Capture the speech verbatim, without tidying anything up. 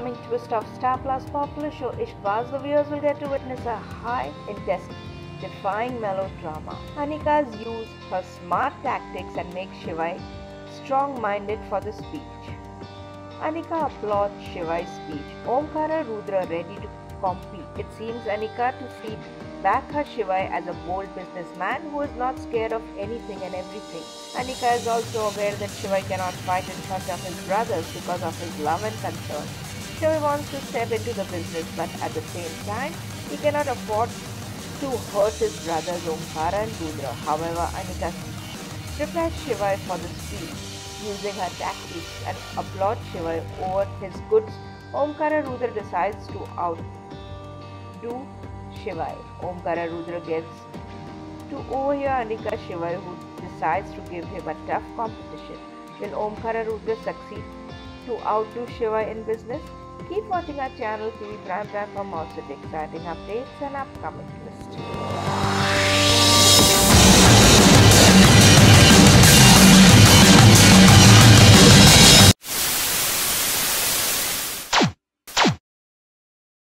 upcoming twist of Star Plus popular show Ishqbaaz, the viewers will get to witness a high-intensity-defying melodrama. Anika's use her smart tactics and make Shivai strong-minded for the speech. Anika applauds Shivai's speech. Omkara Rudra ready to compete. It seems Anika to feed back her Shivai as a bold businessman who is not scared of anything and everything. Anika is also aware that Shivai cannot fight in front of his brothers because of his love and concern. Shivai wants to step into the business, but at the same time, he cannot afford to hurt his brothers Omkara and Rudra. However, Anika prepares Shivai for the speech using her tactics and applauds Shivai over his goods. Omkara Rudra decides to outdo Shivai. Omkara Rudra gets to overhear Anika Shivai, who decides to give him a tough competition. Will Omkara Rudra succeed to outdo Shivai in business? Keep watching our channel T V Prime Time for more such exciting updates and upcoming twists.